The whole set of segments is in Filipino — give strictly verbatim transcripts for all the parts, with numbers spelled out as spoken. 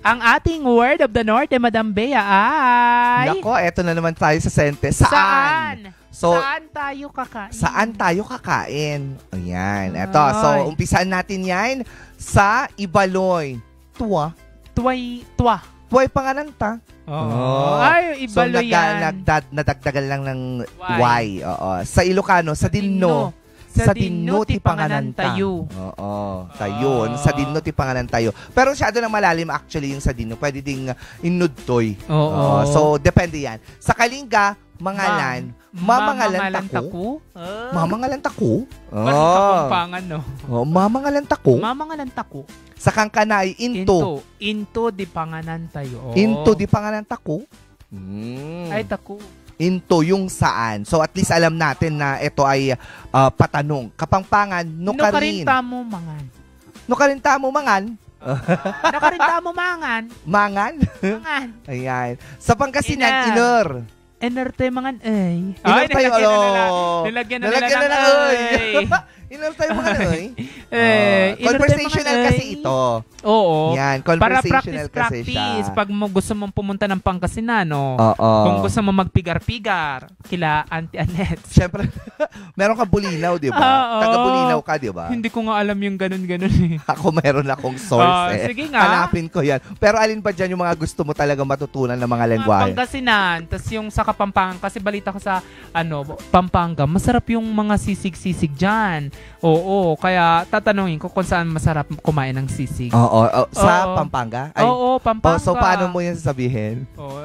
Ang ating word of the North, eh, Madam Bea, ay... Nako, eto na naman tayo sa sentence. Saan? Saan? So, saan tayo kakain? Saan tayo kakain? Ayan. Eto, Ay. so umpisan natin yan sa Ibaloy. Tuwa. Tuway, tuwa. Tuway pangananta. Oh. Ay, Ibaloy so, yan. Nagdad, nadagdagan lang ng Y. Y. Oo. Sa Ilocano, sa Dinno. Sa Dinno, ti panganan tayo. Oo. Tayo. Sa Dinno, ti panganan tayo. Pero masyado nang malalim actually yung sa Dinno. Pwede ding inudtoy. Oo. So, depende yan. Sa Kalinga, Mangalan. Mamangalan tako. Mamangalan tako? Parang kapampangan, no? Oh, mamangalan tako? Mamangalan tako. Sa Kangkanay, into. Into. Into di panganan tayo. Oh. Into di panganan tako? Mm. Ay, tako. Into yung saan. So at least alam natin na ito ay uh, patanong. Kapampangan, nukarin. Nukarinta mo mangan. Nukarinta mo mangan? Nukarinta mo mangan. Mangan? Mangan. Ayan. Sa Pangasinan, iner. Iner tayo mangan ay. Iner tayo, alo. Nilagyan na nila ng ay. Iner tayo mangan ay. Eh, uh, conversational kasi ito. Oo. Yan, conversational para kasi practice, siya. Pag mo gusto mong pumunta ng Pangasinan, no? Oo. Kung gusto mo magpigar-pigar, kila Auntie Annette. Siyempre, meron ka bulinaw, di ba? Oo. Taga-bulinaw ka, di ba? Hindi ko nga alam yung ganun-ganun eh. Ako meron akong source uh, eh. Sige nga. Hanapin ko yan. Pero alin pa dyan yung mga gusto mo talaga matutunan ng mga lengguwahe? Pangasinan, tas yung sa Kapampangan, kasi balita ko sa ano, Pampanga, masarap yung mga sisig-sisig dyan. Oo, kaya tatanungin ko kung saan masarap kumain ng sisig. Oo, oh, sa Oo. Pampanga? Ay, Oo, Pampanga. Oh, so paano mo yan sasabihin? Oh,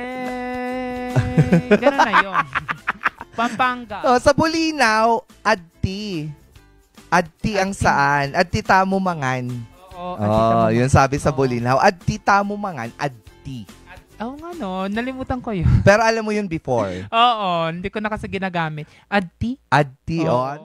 eh, gano'n na yun. Pampanga. Oh, sa Bulinaw, adti. Adti ang saan? Adti tamo mangan. Oo, Oh, yun sabi sa Bulinaw. Adti tamo mangan, adti. Oo nga no, nalimutan ko yun. Pero alam mo yun before. Oo, hindi ko na kasi ginagamit. Adti? Adti, Oo. oh.